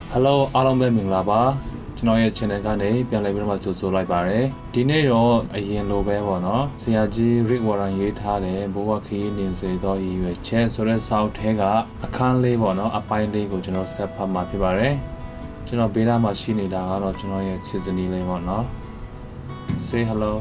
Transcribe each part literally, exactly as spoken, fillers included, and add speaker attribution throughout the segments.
Speaker 1: Hello အားလုံးပဲမင်္ဂလာပါကျွန်တော်ရဲ့ channel ကနေပြန်လည်ပြီးတော့ကြိုဆိုလိုက်ပါတယ်ဒီနေ့တော့အရင်လိုပဲပေါ့နော်ဆရာကြီး Rick Warren ရေးထားတဲ့ဘဝခရီးနေစေသောရည်ရွယ်ချက်ဆိုတဲ့စာအုပ်ထဲကအခန်းလေးပေါ့နော်အပိုင်းလေးကိုကျွန်တော်ဆက်ဖတ်မှာဖြစ်ပါတယ်ကျွန်တော်ဘေးနားမှာရှိနေတာကတော့ကျွန်တော်ရဲ့ချစ်စနီးလေးပေါ့နော် Say hello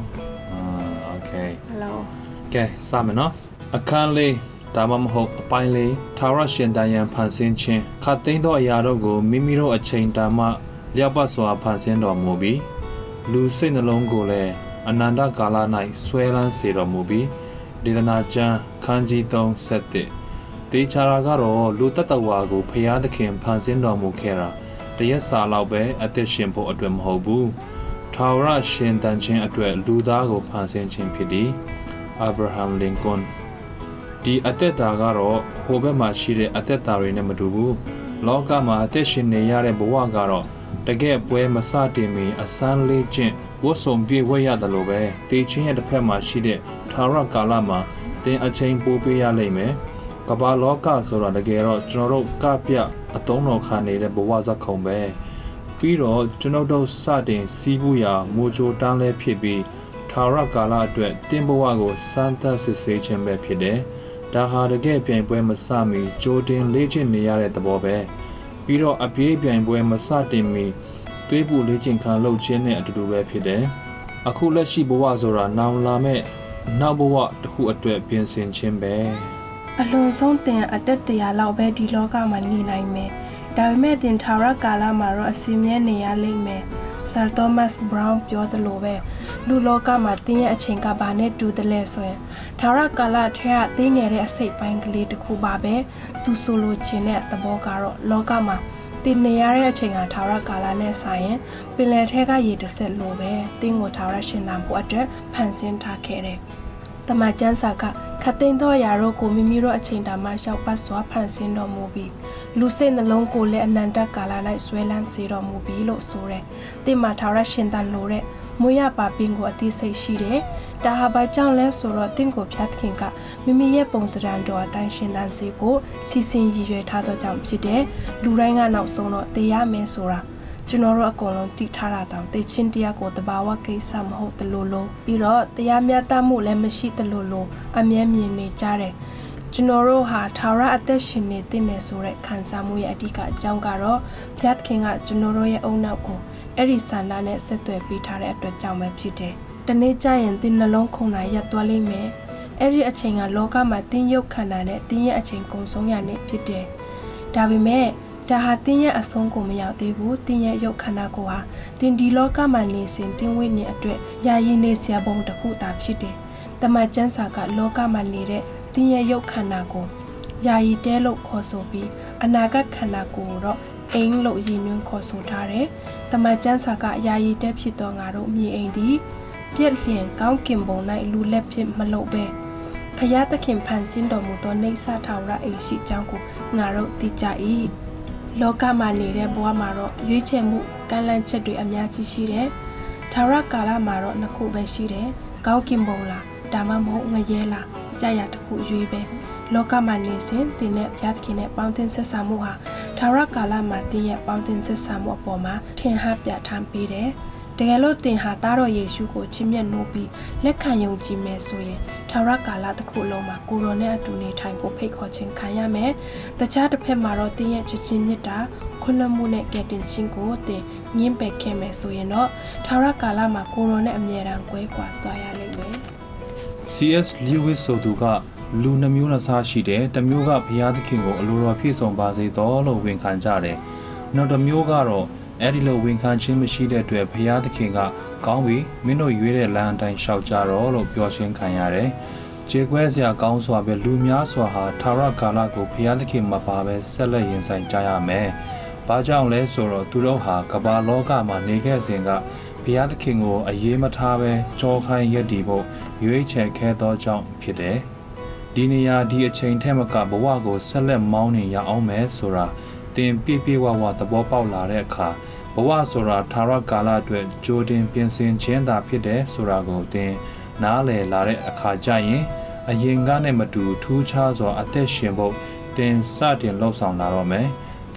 Speaker 1: uh, okay
Speaker 2: hello
Speaker 1: ကဲစမယ်နော်အခန်းလေးဒါမှမဟုတ်အပိုင်းလေးထာဝရရှင်တန်ရန်ဖန်ဆင်းခြင်းခတ်သိမ်းသောအရာတို့ကိုမိမိတို့အချိန်တန်မှလျောက်ပတ်စွာဖန်ဆင်းတော်မူပြီးလူစိတ်နှလုံးကိုလည်းအနန္တကာလ၌ဆွဲလန်းစေတော်မူပြီးဒေသနာကျမ်းခန်းကြီးသုံး ဆက်တစ်တေချာရာကတော့လူတတဝါကိုဖျားသခင်ဖန်ဆင်းတော်မူခဲ့တာတရက်စာလောက်ပဲအသက်ရှင်ဖို့အတွက်မဟုတ်ဘူးထာဝရရှင်တန်ခြင်းအတွက်လူသားကိုဖန်ဆင်းခြင်းဖြစ်သည်အာဗြဟမ်လင်ကွန်ဒီအသက်တာကတော့ဟိုဘက်မှာရှိတဲ့အသက်တာတွေနဲ့မတူဘူးလောကမှာအသက်ရှင်နေရတဲ့ဘဝကတော့တကယ်ပွဲမစတင်မီအစမ်းလေးချင်းဝတ်စုံပြေဝဲရတယ်လို့ပဲတေချင်းရဲ့တစ်ဖက်မှာရှိတဲ့ထာဝရကာလမှာတင်အချိန်ပိုးပေးရလိမ့်မယ်ကမ္ဘာလောကဆိုတာတကယ်တော့ကျွန်တော်တို့ကပြအတုံးတော်ခါနေတဲ့ဘဝဇက်ခုံပဲပြီးတော့ကျွန်တော်တို့စတင်စီးပူးရာမူကြိုတန်းလဲဖြစ်ပြီးထာဝရကာလအတွက်တင်ဘဝကိုစမ်းသပ်စစ်ဆေးခြင်းပဲဖြစ်တယ်ဒါဟာတကယ်ပြိုင်ပွဲမစမီကြိုတင်လေ့ကျင့်နေရတဲ့သဘောပဲပြီးတော့အပြေးပြိုင်ပွဲမစတင်မီသွေးပူလေ့ကျင့်ခံလုပ်ခြင်းနဲ့အတူတူပဲဖြစ်တယ်အခုလက်ရှိဘဝဆိုတာနောင်လာမဲ့နောက်ဘဝတစ်ခုအတွက်ပြင်ဆင်ခြင်းပဲ
Speaker 2: အလွန်ဆုံးတင်အတက်တရာလောက်ပဲဒီလောကမှာနေနိုင်မယ်ဒါပေမဲ့တင်ထာဝရကာလမှာတော့အစီအမြဲနေရလိမ့်မယ်ဆာသောမတ်ဘရောင်းပြောသလိုပဲလူလောကမှာတင်းရဲ့အချိန်ကဘာနဲ့တူတယ်လဲဆိုရင်ထာဝရကာလထဲကတင်းငယ်တဲ့အစိတ်ပိုင်းကလေးတစ်ခုပါပဲသူဆိုလိုချင်တဲ့သဘောကတော့လောကမှာတင်းနေရတဲ့အချိန်ကထာဝရကာလနဲ့ဆိုင်ရင်ပင်လယ်ထဲကရေတစ်စက်လိုပဲတင်းကိုထာဝရရှင်သန်ဖို့အတွက်ဖန်ဆင်းထားခဲ့တယ်တမန်ကျမ်းစာကခတ်သိမ်းသောအရာတို့ကိုမိမိတို့အချိန်တန်မှရှောက်ပတ်စွာဖန်ဆင်းတော်မူပြီးလူစိတ်နှလုံးကိုလည်းအနန္တကာလ၌ဆွဲလန်းစေတော်မူပြီးလို့ဆိုရဲ။တင်မှာထာဝရရှင်သန်လို့တဲ့မွေးရပါပင်ကိုအသိစိတ်ရှိတယ်။ဒါဟာဘာကြောင့်လဲဆိုတော့တင့်ကိုဖျားသခင်ကမိမိရဲ့ပုံသဏ္ဍာန်တော်အတိုင်းရှင်သန်စေဖို့စီစဉ်ရည်ရွယ်ထားသောကြောင့်ဖြစ်တယ်။လူတိုင်းကနောက်ဆုံးတော့တရားမင်းဆိုတာကျွန်တော်တို့အကုန်လုံးတည်ထားတာတောင်တေချင်းတရားကိုတဘာဝကိစ္စမဟုတ်တလို့လို့ပြီးတော့တရားမျှတမှုလည်းမရှိတလို့လို့အမြဲမြင်နေကြတယ်ကျွန်တော်တို့ဟာထာဝရအသက်ရှင်နေတဲ့နယ်ဆိုတဲ့ခံစားမှုရဲ့အဓိကအကြောင်းကတော့ဘုရားသခင်ကကျွန်တော်တို့ရဲ့အုံနောက်ကိုအဲ့ဒီဆန္ဒနဲ့ဆက်သွယ်ပေးထားတဲ့အတွက်ကြောင့်ပဲဖြစ်တယ်တနေ့ကျရင်တင်းနှလုံးခုန်တာရပ်သွားလိမ့်မယ်အဲ့ဒီအချိန်ကလောကမှာတင်းရုပ်ခန္ဓာနဲ့တင်းရဲ့အချိန်ကုန်ဆုံးရနေဖြစ်တယ်ဒါပေမဲ့ဒါဟာတင်းရဲ့အဆုံးကိုမရောက်သေးဘူးတင်းရဲ့ရုပ်ခန္ဓာကိုဟာတင်းဒီလောကမှာနေစဉ်တင်းဝိညာဉ်အတွက်ယာယီနေစရာပုံတစ်ခုသာဖြစ်တယ်တမန်ကျမ်းစာကလောကမှာနေတဲ့တင်းရဲ့ရုပ်ခန္ဓာကိုယာယီတဲလို့ခေါ်ဆိုပြီးအနာဂတ်ခန္ဓာကိုတော့အိမ်လို့ရည်ညွှန်းခေါ်ဆိုထားတယ်တမန်ကျမ်းစာကယာယီတဲဖြစ်သောငါတို့မြေအိမ်သည်ပြက်လျင်ကောင်းကင်ဘုံ၌လူလက်ဖြစ်မလုပ်ပဲဖယားသခင်ဖန်ဆင်းတော်မူသောနေဆာထာဝရအိမ်ရှိကြောင်းကိုငါတို့သိကြ၏လောကမှာနေတဲ့ဘဝမှာတော့ရွေးချယ်မှုကန့်လန့်ချက်တွေအများကြီးရှိတယ်။ထာဝရကာလမှာတော့နှစ်ခုပဲရှိတယ်။ကောင်းကင်ဘုံလားဒါမှမဟုတ်ငရဲလားကြာရတစ်ခုရွေးပဲ။လောကမှာနေစဉ်တင်တဲ့ဘုရားသခင်နဲ့ပေါင်းသင်းဆက်ဆံမှုဟာထာဝရကာလမှာတင်ရဲ့ပေါင်းသင်းဆက်ဆံမှုအပေါ်မှာထင်ဟပ်ပြထမ်းပေးတယ်။တကယ်လို့တင်ဟာသားတော်ယေရှုကိုချစ်မြတ်နိုးပြီးလက်ခံယုံကြည်မယ်ဆိုရင်ထာဝရကာလတစ်ခုလုံးမှာကိုရောနဲ့အတူနေထိုင်ဖို့ဖိတ်ခေါ်ခြင်းခံရမယ်။တခြားတစ်ဖက်မှာတော့တင်ရဲ့ချစ်ချင်းမြတ်တာခွင့်လွှတ်မှုနဲ့ကယ်တင်ခြင်းကိုတင်ညှင်းပယ်ခဲ့မယ်ဆိုရင်တော့ထာဝရကာလမှာကိုရောနဲ့အမြဲတမ်းကွဲကွာသွားရလိမ့်မယ်။
Speaker 1: စီ အက်စ် Lewis ဆိုသူကလူနှမျိုးနှစားရှိတယ်။တစ်မျိုးကဘုရားသခင်ကိုအလိုတော်ပြည့်စုံပါစေသောလို့ဝန်ခံကြတယ်။နောက်တစ်မျိုးကတော့အဲ့ဒီလိုဝန်ခံခြင်းမရှိတဲ့အတွက်ဘုရားသခင်ကကောင်းပြီမင်းတို့ရွေးတဲ့လမ်းအတိုင်းရှောက်ကြတော့လို့ပြောခြင်းခံရတယ်။ခြေခွဲစရာကောင်းစွာပဲလူများစွာဟာထာဝရကာလကိုဘုရားသခင်မပါပဲဆက်လက်ရင်ဆိုင်ကြရမယ်။ဘာကြောင့်လဲဆိုတော့သူတို့ဟာကမ္ဘာလောကမှာနေခဲ့စဉ်ကဘုရားသခင်ကိုအရေးမထားပဲကြောခိုင်းရည်တည်ဖို့ရွေးချယ်ခဲ့သောကြောင့်ဖြစ်တယ်။ဒီနေရာဒီအချိန်ထဲမှာကဘဝကိုဆက်လက်မောင်းနေရအောင်မယ်ဆိုတာတင်ပြပြဝဝသဘောပေါက်လာတဲ့အခါဘဝဆိုတာထာဝရကာလအတွက်ကြိုတင်ပြင်ဆင်ခြင်းသာဖြစ်တယ်ဆိုတာကိုတင်နားလည်လာတဲ့အခါကျရင်အရင်ကနဲ့မတူထူးခြားစွာအသက်ရှင်ဖို့တင်စတင်လှုပ်ဆောင်လာတော့မယ်။တ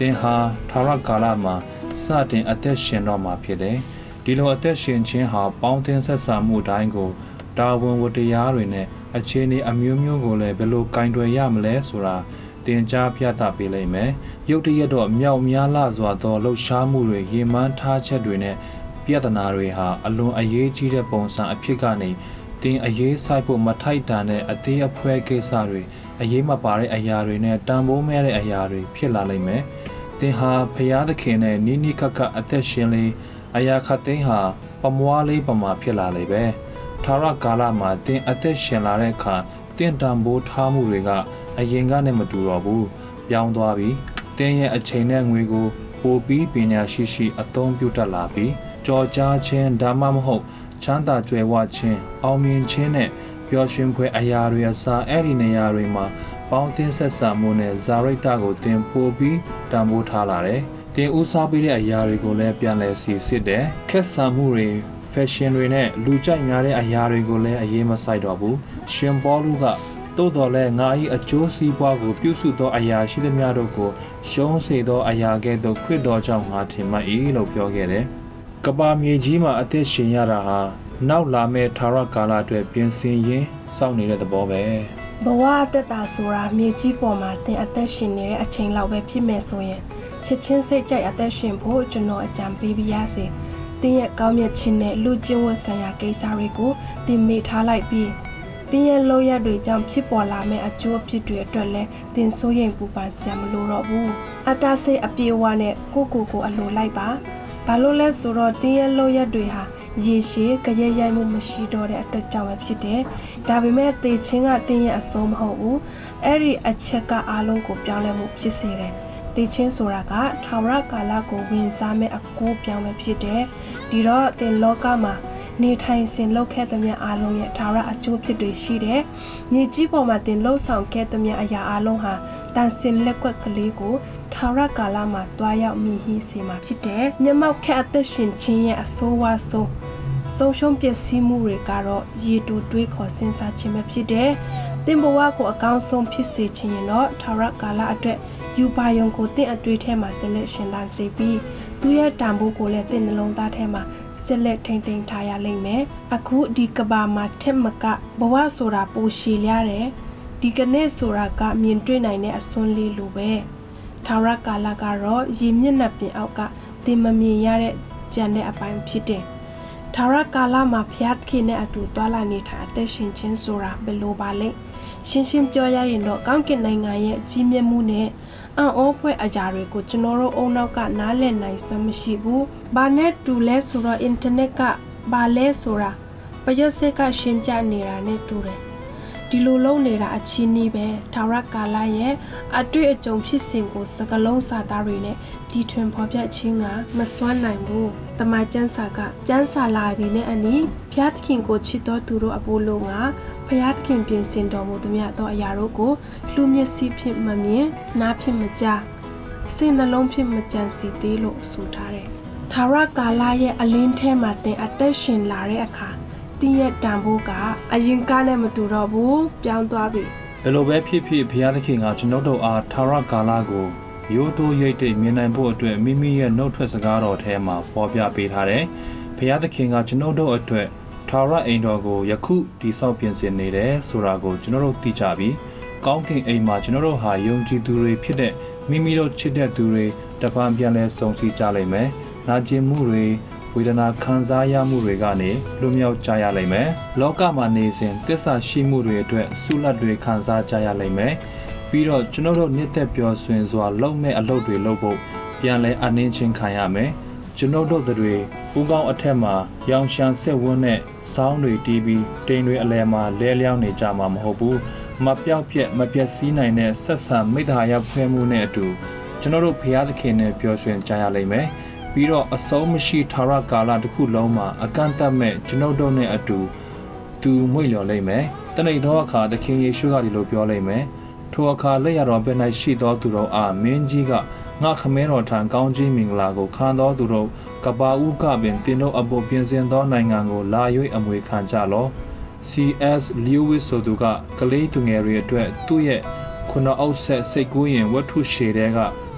Speaker 1: တင်ဟာထာဝရကာလမှာစတင်အသက်ရှင်တော့မှာဖြစ်တယ်ဒီလိုအသက်ရှင်ခြင်းဟာပေါင်းသင်းဆက်ဆံမှုတိုင်းကိုတာဝန်ဝတ္တရားတွေနဲ့အခြေအနေအမျိုးမျိုးကိုလည်းဘယ်လိုကင်တွယ်ရမလဲဆိုတာတင်ကြားပြသပေးလိုက်မယ်ရုတ်တရက်တော့မြောက်များလာစွာသောလှုပ်ရှားမှုတွေရင်မှန်းထားချက်တွေနဲ့ပြဿနာတွေဟာအလွန်အရေးကြီးတဲ့ပုံစံအဖြစ်ကနေတင်အရေးဆိုင်ဖို့မထိုက်တန်တဲ့အသေးအဖွဲကိစ္စတွေအရေးမပါတဲ့အရာတွေနဲ့တန်ဖိုးမဲ့တဲ့အရာတွေဖြစ်လာလိမ့်မယ်တင်ဟာဖျားသခင်နဲ့နီးနီးကပ်ကပ်အသက်ရှင်လေးအရာခတ်သိန်းဟာပမွားလေးပမာဖြစ်လာလေပဲထာဝရကာလမှာတင်အသက်ရှင်လာတဲ့အခါတင့်တန်ဖိုးထားမှုတွေကအရင်ကနဲ့မတူတော့ဘူးပြောင်းသွားပြီးတင်းရဲ့အချိန်နဲ့ငွေကိုပိုပြီးပညာရှိရှိအသုံးပြုတတ်လာပြီးကြော်ကြားခြင်းဒါမှမဟုတ်ချမ်းသာကြွယ်ဝခြင်းအောင်မြင်ခြင်းနဲ့ပျော်ရွှင်ဖွယ်အရာတွေအစားအဲ့ဒီနေရာတွေမှာပေါင်းသင်းဆက်ဆံမှုနဲ့ဇာရိတ္တကိုတင်ပို့ပြီးတန်ဖိုးထားလာတယ်တင်ဦးစားပေးတဲ့အရာတွေကိုလည်းပြန်လည်စီစစ်တယ်ခက်ဆံမှုတွေဖက်ရှင်တွေနဲ့လူကြိုက်များတဲ့အရာတွေကိုလည်းအရေးမဆိုင်တော့ဘူးရှင်ပေါလုကသို့တော်လည်းငါ၏အကျိုးစီးပွားကိုပြုစုသောအရာရှိသမျှတို့ကိုရှုံးစေသောအရာကဲ့သို့ခရစ်တော်ကြောင့်ငါထင်မှတ်၏လို့ပြောခဲ့တယ်။ကပ္ပမြေကြီးမှာအသက်ရှင်ရတာဟာနောက်လာမယ့်ထာဝရကာလအတွက်ပြင်ဆင်ရင်းစောင့်နေတဲ့သဘောပဲ
Speaker 2: ။ဘဝအသက်တာဆိုတာမြေကြီးပေါ်မှာသင်အသက်ရှင်နေတဲ့အချိန်လောက်ပဲဖြစ်မယ်ဆိုရင်ချစ်ချင်းစိတ်ကြိုက်အသက်ရှင်ဖို့ကျွန်တော်အကြံပေးပြရစေ။သင်ရဲ့ကောင်းမြတ်ခြင်းနဲ့လူကျင့်ဝတ်ဆိုင်ရာကိစ္စတွေကိုသင်မေ့ထားလိုက်ပြီးတင်းရဲ့လောက်ရတွေကြောင့်ဖြစ်ပေါ်လာမယ့်အကျိုးအဖြစ်တွေအတွက်လည်းတင်စိုးရိမ်ပူပန်စရာမလိုတော့ဘူးအတ္တစိတ်အပြေအဝနဲ့ကိုကိုကိုအလိုလိုက်ပါဘာလို့လဲဆိုတော့တင်းရဲ့လောက်ရတွေဟာရေရှည်ကြရရိုက်မှုမရှိတော့တဲ့အတွက်ကြောင့်ပဲဖြစ်တယ်ဒါပေမဲ့သေခြင်းကတင်းရဲ့အဆုံးမဟုတ်ဘူးအဲ့ဒီအချက်ကအားလုံးကိုပြောင်းလဲမှုဖြစ်စေတယ်သေခြင်းဆိုတာကထာဝရကာလကိုဝင်စားမဲ့အကူပြောင်းပဲဖြစ်တယ်ဒီတော့တင်လောကမှာနေထိုင်စဉ်လုပ်ခဲ့သမျှအားလုံးရဲ့ထာဝရအကျိုးဖြစ်တွေရှိတယ်။မြေကြီးပေါ်မှာတင်လှုပ်ဆောင်ခဲ့သမျှအရာအားလုံးဟာတန်စင်လက်ကွက်ကလေးကိုထာဝရကာလမှာတွားရောက်မိဟိစေမှာဖြစ်တယ်။မျက်မှောက်ခက်အသက်ရှင်ခြင်းရဲ့အဆိုးဝါးဆုံးဆုံးရှုံးပျက်စီးမှုတွေကတော့ရေတူတွေးခေါ်စဉ်းစားခြင်းပဲဖြစ်တယ်။တင်ဘဝကိုအကောင်းဆုံးဖြစ်စေခြင်းရင်တော့ထာဝရကာလအတွက်ယူပါယုံကိုတင့်အတွေ့ထဲမှာဆက်လက်ရှင်သန်စေပြီးသူရဲ့တန်ဖိုးကိုလည်းတင့်နှလုံးသားထဲမှာဆက်လက်ထိန်သိမ်းထားရလိမ့်မယ်အခုဒီကဘာမှာထက်မကဘဝဆိုတာပိုရှည်ရတယ်ဒီကနေ့ဆိုတာကမြင်တွေ့နိုင်တဲ့အစွန်းလေးလိုပဲထာဝရကာလကတော့ရည်မျက်နှာပြင်အောက်ကသင်မမြင်ရတဲ့ကြံတဲ့အပိုင်းဖြစ်တယ်ထာဝရကာလမှာဖျားသခင်နဲ့အတူတွာလာနေထိုင်အသက်ရှင်ခြင်းဆိုတာဘယ်လိုပါလဲရှင်းရှင်းပြောရရင်တော့ကောင်းကင်နိုင်ငံရဲ့ကြီးမြတ်မှုနဲ့အံ့ဩဖွယ်အရာတွေကိုကျွန်တော်တို့အုံနောက်ကနားလည်နိုင်စွမ်းမရှိဘူး။ဘာနဲ့တူလဲဆိုတော့အင်တာနက်ကဘာလဲဆိုတာပရွတ်စက်ကရှင်းပြနေတာနဲ့တူတယ်။ဒီလိုလုံးနေတာအချင်းကြီးပဲထာဝရကာလရဲ့အတွေ့အကြုံဖြစ်စဉ်ကိုစကလုံးစာသားတွေနဲ့တီထွင်ဖော်ပြခြင်းကမစွမ်းနိုင်ဘူး။တမန်ကျမ်းစာကကျမ်းစာလာတဲ့နဲ့အနီးဘုရားသခင်ကိုချစ်တော်သူတို့အပိုးလုံးကဖျားသခင်ပြင်ဆင်တော်မူသည်များသောအရာတို့ကိုလူမျက်စိဖြင့်မမြင်နားဖြင့်မကြားစိတ်နှလုံးဖြင့်မကြံစီသေးလို့ဆိုထားတယ်။ထာဝရကာလရဲ့အလင်းထဲမှာသင်အသက်ရှင်လာတဲ့အခါတင်းရဲ့တန်ဖိုးကအရင်ကနဲ့မတူတော့ဘူးပြောင်းသွားပြီ
Speaker 1: ။ဘယ်လိုပဲဖြစ်ဖြစ်ဘုရားသခင်ကကျွန်တော်တို့အားထာဝရကာလကိုရိုးတိုးရိတ်တိတ်မြင်နိုင်ဖို့အတွက်မိမိရဲ့နှုတ်ထွက်စကားတော်ထဲမှာဖော်ပြပေးထားတယ်။ဘုရားသခင်ကကျွန်တော်တို့အတွက်ထာဝရအိမ်တော်ကိုယခုတိဆောက်ပြင်ဆင်နေတယ်ဆိုတာကိုကျွန်တော်တို့သိကြပြီးကောင်းကင်အိမ်မှာကျွန်တော်တို့ဟာယုံကြည်သူတွေဖြစ်တဲ့မိမိတို့ချစ်တဲ့သူတွေတပံပြန်လဲစုံစည်းကြလိမ့်မယ်။နာကျင်မှုတွေဝေဒနာခံစားရမှုတွေကနေလွတ်မြောက်ကြရလိမ့်မယ်။လောကမှာနေစဉ်သစ္စာရှိမှုတွေအတွက်ဆုလတ်တွေခံစားကြရလိမ့်မယ်။ပြီးတော့ကျွန်တော်တို့နှစ်သက်ပျော်ရွှင်စွာလုပ်မဲ့အလုပ်တွေလုပ်ဖို့ပြန်လဲအနှင်းချင်းခံရမယ်။ကျွန်တော်တို့တွေဦးကောင်းအထက်မှာရောင်ရှမ်းဆက်ဝန်းနဲ့စောင်းတွေတီးပြီးတိမ်တွေအလယ်မှာလဲလျောင်းနေကြမှာမဟုတ်ဘူးမပြောက်ပြက်မပြက်စီးနိုင်တဲ့ဆက်ဆံမိတ္တဟာယဖွဲမှုနဲ့အတူကျွန်တော်တို့ဖျားသခင်နဲ့ပျော်ရွှင်ကြရလိမ့်မယ်ပြီးတော့အဆုံးမရှိထာဝရကာလတစ်ခုလုံးမှာအကန့်အသတ်မဲ့ကျွန်တော်တို့နဲ့အတူသူမွေ့လျော်လိမ့်မယ်တနေ့သောအခါသခင်ယေရှုကဒီလိုပြောလိမ့်မယ်ထိုအခါလက်ရတော်ဘယ်၌ရှိသောသူတို့အားမင်းကြီးကငါခမဲတော်ထံကောင်းကြီးမင်္ဂလာကိုခံတော်သူတို့ကပါဥကပင်တင်တို့အဖို့ပြင်ဆင်သောနိုင်ငံကိုလာ၍အမွေခံကြလော စီ အက်စ် Lewis ဆိုသူကကလေးသူငယ်တွေအတွက်သူ့ရဲ့ခုနအုပ်ဆက်စိတ်ကူးရင်ဝတ္ထုရှည်တဲ့က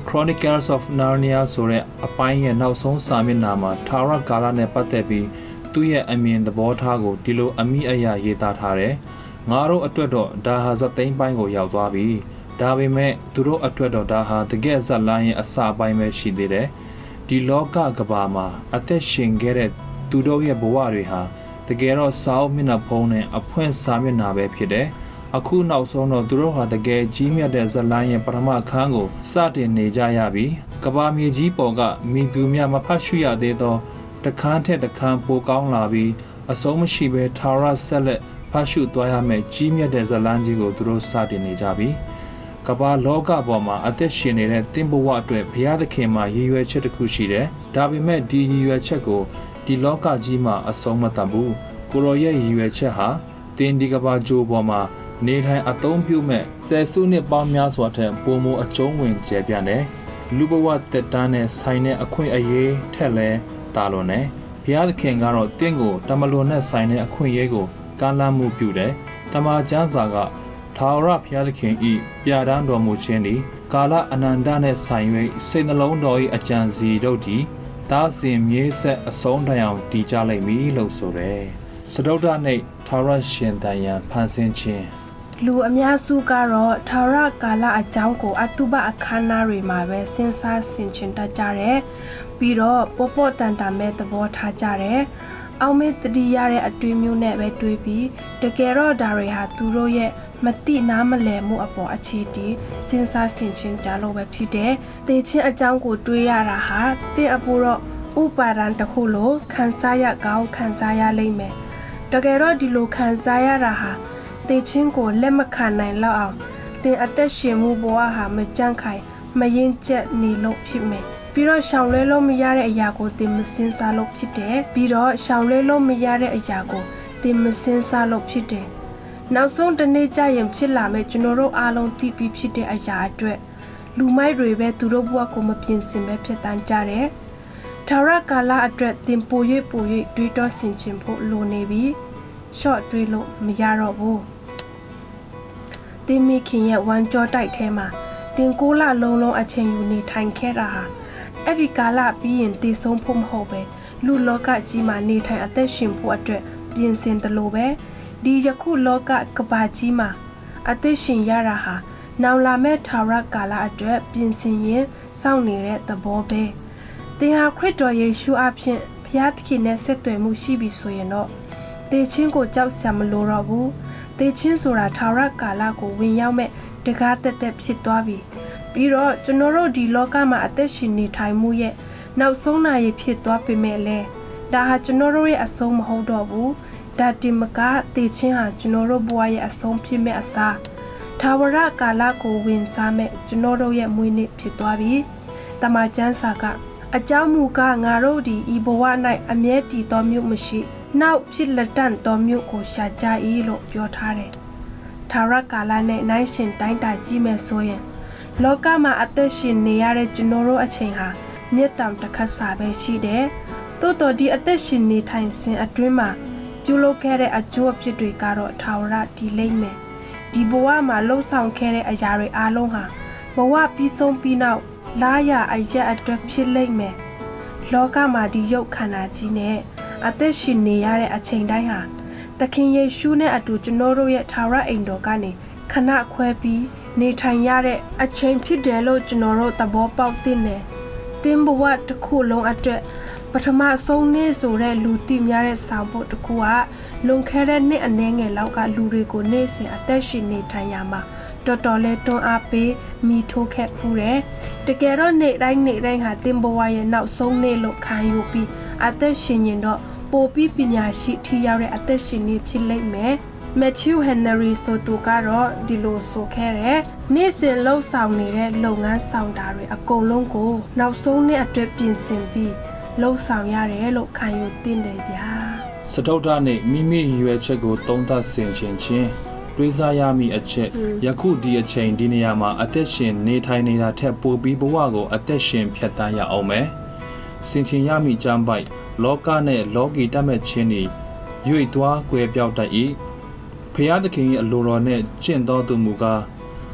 Speaker 1: Chronicles of Narnia ဆိုတဲ့အပိုင်းရဲ့နောက်ဆုံးစာမျက်နှာမှာထာဝရကာလနဲ့ပတ်သက်ပြီးသူ့ရဲ့အမြင်သဘောထားကိုဒီလိုအမိအယရေးသားထားတယ်။ငါတို့အတွက်တော့ဒါဟာဇတ်သိမ်းပိုင်းကိုရောက်သွားပြီ။ဒါပေမဲ့သူတို့အတွက်တော့ဒါဟာတကယ်ဇတ်လမ်းရဲ့အစပိုင်းပဲရှိသေးတယ်။ဒီလောကကဘာမှာအသက်ရှင်ခဲ့တဲ့သူတို့ရဲ့ဘဝတွေဟာတကယ်တော့စာအုပ်မျက်နှာဖုံးနဲ့အဖွင့်စာမျက်နှာပဲဖြစ်တယ်။အခုနောက်ဆုံးတော့သူတို့ဟာတကယ်ကြီးမြတ်တဲ့ဇတ်လမ်းရဲ့ပထမခန်းကိုစတင်နေကြရပြီ။ကဘာမြေကြီးပေါ်ကမိသူများမဖတ်ရှုရသေးသောတခန်းထက်တခန်းပိုကောင်းလာပြီးအဆုံးမရှိဘဲထာဝရဆက်လက်ဖတ်ရှုသွားရမယ့်ကြီးမြတ်တဲ့ဇတ်လမ်းကြီးကိုသူတို့စတင်နေကြပြီ။ကဘာလောကပေါ်မှာအသက်ရှင်နေတဲ့တင်းဘဝအတွက်ဘုရားသခင်မှာရည်ရွယ်ချက်တစ်ခုရှိတယ်။ဒါပေမဲ့ဒီရည်ရွယ်ချက်ကိုဒီလောကကြီးမှာအဆုံးမသတ်ဘူး။ကိုရောရဲ့ရည်ရွယ်ချက်ဟာတင်းဒီကဘာဂျိုးပေါ်မှာနေထိုင်အသုံးပြုမဲ့ဆယ်စုနှစ်ပေါင်းများစွာထက်ပိုမိုအကျုံးဝင်ကျယ်ပြန့်တယ်။လူဘဝတက်တန်းနဲ့ဆိုင်တဲ့အခွင့်အရေးထက်လဲတာလွန်တယ်။ဘုရားသခင်ကတော့တင့်ကိုတမလွန်နဲ့ဆိုင်တဲ့အခွင့်အရေးကိုကမ်းလှမ်းမှုပြုတယ်။တမန်ကျမ်းစာကထာဝရဘုရားသခင်ဤပြဋ္ဌာန်းတော်မူခြင်းသည်ကာလအနန္တနှင့်ဆိုင်၍စိတ်နှလုံးတော်၏အကြံစီတို့သည်တားစဉ်မြေဆက်အဆုံးတိုင်အောင်တည်ကြလိမ့်မည်လို့ဆိုတယ်။စတုတ္ထနေ့ထာဝရရှင်တန်ရန်ဖန်ဆင်းခြင်း
Speaker 2: လူအများစုကတော့ထာဝရကာလအကြောင်းကိုအတုပအခမ်းအနားတွေမှာပဲစဉ်းစားဆင်ခြင်တတ်ကြတယ်။ပြီးတော့ပေါ်ပေါ်တန်တန်ပဲသဘောထားကြတယ်။အောင်မေတ္တိရတဲ့အတွေ့မျိုးနဲ့ပဲတွေးပြီးတကယ်တော့ဒါတွေဟာသူတို့ရဲ့မတိနားမလည်မှုအပေါ်အခြေတည်စဉ်းစားဆင်ခြင်ကြလို့ပဲဖြစ်တယ်။သေချင်းအကြောင်းကိုတွေးရတာဟာတဲ့အဖို့တော့ဥပါဒံတစ်ခုလိုခံစားရကောင်းခံစားရလိမ့်မယ်။တကယ်တော့ဒီလိုခံစားရတာဟာတေချင်းကိုလက်မခံနိုင်လောက်အောင်တင်အသက်ရှင်မှုဘဝဟာမကြန့်ခိုင်မရင်ကျက်နေလို့ဖြစ်မယ်ပြီးတော့ရှောင်လွဲလို့မရတဲ့အရာကိုတင်မစင်စားလို့ဖြစ်တယ်ပြီးတော့ရှောင်လွဲလို့မရတဲ့အရာကိုတင်မစင်စားလို့ဖြစ်တယ်နောက်ဆုံးတနေ့ကျရင်ဖြစ်လာမယ့်ကျွန်တော်တို့အားလုံးသိပြီးဖြစ်တဲ့အရာအတွက်လူမိုက်တွေပဲသူတို့ဘဝကိုမပြင်ဆင်ပဲဖြစ်တန်းကြတယ်ထာဝရကာလအတွက်တင်ပို၍ပို၍တွေးတောဆင်ခြင်ဖို့လိုနေပြီရှော့တွေးလို့မရတော့ဘူးတင်မိခင်ရဲ့ဝမ်းကြောတိုက်ထဲမှာတင်ကိုးလလုံးလုံးအချိန်ယူနေထိုင်ခဲ့တာဟာအဲ့ဒီကာလပြီးရင်တည်ဆုံးဖို့မဟုတ်ပဲလူလောကကြီးမှာနေထိုင်အသက်ရှင်ဖို့အတွက်ပြင်ဆင်တယ်လို့ပဲဒီယခုလောကကဘာကြီးမှာအသက်ရှင်ရတာဟာနောင်လာမဲ့ထာဝရကာလအတွက်ပြင်ဆင်ရင်စောင့်နေတဲ့သဘောပဲတင်ဟာခရစ်တော်ယေရှုအဖင်ဘုရားသခင်နဲ့ဆက်သွယ်မှုရှိပြီဆိုရင်တော့တေချင်းကိုကြောက်စရာမလိုတော့ဘူးတေချင်းဆိုတာထာဝရကာလကိုဝင်ရောက်မဲ့တကားတက်တက်ဖြစ်သွားပြီပြီးတော့ကျွန်တော်တို့ဒီလောကမှာအသက်ရှင်နေထိုင်မှုရဲ့နောက်ဆုံးနာရီဖြစ်သွားပေမဲ့လဲဒါဟာကျွန်တော်တို့ရဲ့အဆုံးမဟုတ်တော့ဘူးဒါတင်မကတေချင်းဟာကျွန်တော်တို့ဘဝရဲ့အဆုံးဖြစ်မဲ့အစားထာဝရကာလကိုဝင်စားမဲ့ကျွန်တော်တို့ရဲ့မွေးနေ့ဖြစ်သွားပြီတမန်ကျမ်းစာကအကြောင်းမူကားငါတို့ဒီဤဘဝ၌အမြဲတည်တော်မျိုးမရှိနောက်ဖြစ်လက်တန့်တော်မျိုးကိုရှာကြ၏လို့ပြောထားတယ်။ထာဝရကာလနဲ့နိုင်ရှင်တိုင်းတာကြည့်မယ်ဆိုရင်လောကမှာအသက်ရှင်နေရတဲ့ကျွန်တော်တို့အချိန်ဟာမြတ်တောင်တစ်ခါစာပဲရှိတယ်။သို့တော်ဒီအသက်ရှင်နေထိုင်စဉ်အတွင်းမှာပြုလုပ်ခဲ့တဲ့အကျိုးအဖြစ်တွေကတော့ထာဝရတည်လိမ့်မယ်။ဒီဘဝမှာလှုပ်ဆောင်ခဲ့တဲ့အရာတွေအားလုံးဟာဘဝပြီးဆုံးပြီးနောက်လာရအရက်အတွက်ဖြစ်လိမ့်မယ်။လောကမှာဒီရုပ်ခန္ဓာကြီးနဲ့အသက်ရှင်နေရတဲ့အချိန်တိုင်းဟာသခင်ယေရှုနဲ့အတူကျွန်တော်တို့ရဲ့ထာဝရအိမ်တော်ကနေခဏခွဲပြီးနေထိုင်ရတဲ့အချိန်ဖြစ်တယ်လို့ကျွန်တော်တို့သဘောပေါက်တင်တယ်။တင်းဘဝတစ်ခုလုံးအတွက်ပထမဆုံးနေ့ဆိုတဲ့လူသိများတဲ့ဆောင်ဖို့တစ်ခုကလွန်ခဲ့တဲ့နှစ်အနည်းငယ်လောက်ကလူတွေကိုနေ့စဉ်အသက်ရှင်နေထိုင်ရမှာတော်တော်လေးတွန်းအားပေးမိထိုးခဲ့ဖူးတယ်။တကယ်တော့နေ့တိုင်းနေ့တိုင်းဟာတင်းဘဝရဲ့နောက်ဆုံးနေ့လို့ခံယူပြီးအသက်ရှင်ရင်တော့ပိုပြီးပညာရှိထိရောက်တဲ့အသက်ရှင်နေဖြစ်လိမ့်မယ်။ Matthew Henry ဆိုသူကတော့ဒီလိုဆိုခဲ့တယ်။နေ့စဉ်လှုပ်ဆောင်နေတဲ့လုပ်ငန်းဆောင်တာတွေအကုန်လုံးကိုနောက်ဆုံးနေ့အတွက်ပြင်ဆင်ပြီးလှုပ်ဆောင်ရတယ်လို့ခံယူသင့်တယ်ဗျာ
Speaker 1: ။စတုတ္ထနေ့မိမိရည်ရွယ်ချက်ကိုသုံးသပ်ဆင်ခြင်ခြင်းတွေးစားရမည့်အချက်ယခုဒီအချိန်ဒီနေရာမှာအသက်ရှင်နေထိုင်နေတာထက်ပိုပြီးဘဝကိုအသက်ရှင်ဖြတ်သန်းရအောင်မယ်။ဆင်ခြင်ရမည့်ကြမ်းပိုက်လောကနဲ့လောကီတတ်မဲ့ခြင်းတွေရွေ့သွားကွယ်ပြောက်တတ်၏ဖျားသခင်၏အလိုတော်နှင့်ကျင့်တော်သူမူကား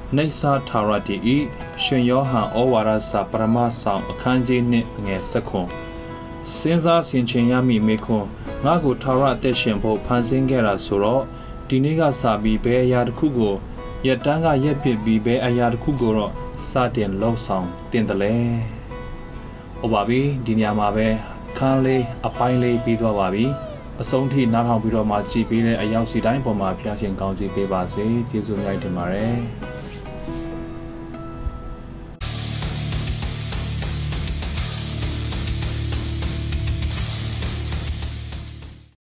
Speaker 1: နေစာထာရတီဤရှင်ယောဟန်ဩဝါဒစာပရမဆောင်အခန်းကြီးနှင့်ငယ်စခွန်စဉ်းစားဆင်ခြင်ရမည့်မေခွန်းငါကိုထာဝရအသက်ရှင်ဖို့ဖန်ဆင်းခဲ့တာဆိုတော့ဒီနေ့ကစပြီးဘယ်အရာတစ်ခုကိုရတန်းကရက်ပစ်ပြီးဘယ်အရာတစ်ခုကိုတော့စတင်လှုပ်ဆောင်တင်တယ်လေ။ဟုတ်ပါပြီဒီညမှာပဲခန်းလေးအပိုင်းလေးပြီးသွားပါပြီ။အဆုံးထိနားထောင်ပြီးတော့မှကြည်ပေးတဲ့အရောက်စီတိုင်းပေါ်မှာဖျားရှင်ကောင်းချီးပေးပါစေ။ကျေးဇူးများတင်ပါတယ်။